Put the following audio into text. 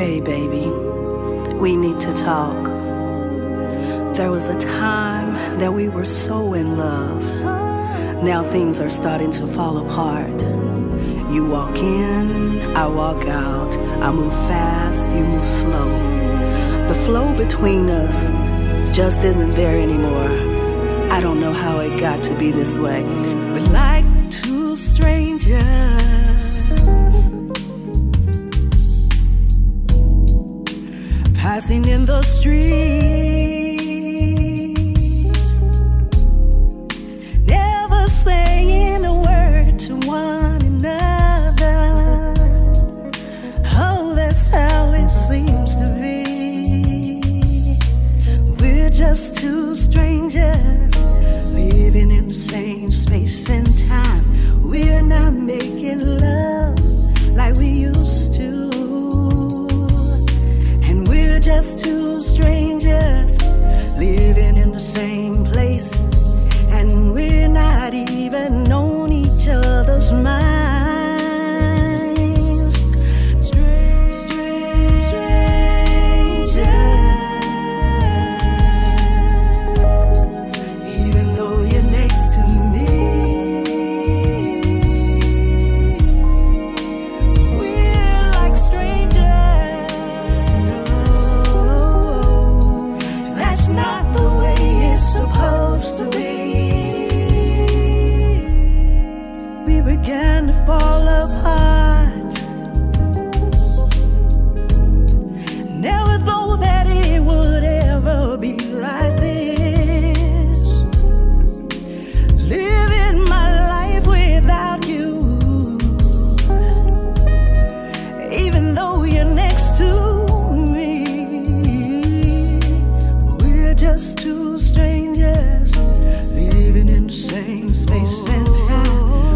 Hey baby, we need to talk. There was a time that we were so in love. Now things are starting to fall apart. You walk in, I walk out. I move fast, you move slow. The flow between us just isn't there anymore. I don't know how it got to be this way. We're like two strangers passing in the streets, never saying a word to one another. Oh, that's how it seems to be. We're just two strangers living in the same space and time. We're not making love like we used to. Just two strangers living in the same place, and we're not even on each other's minds. Strangers, even though you're next to me. We're like strangers. Not the way it's supposed to be. We began to fall apart. Never thought that it would ever be like this. Living my life without you, even though you're next to just two strangers living in the same space and time.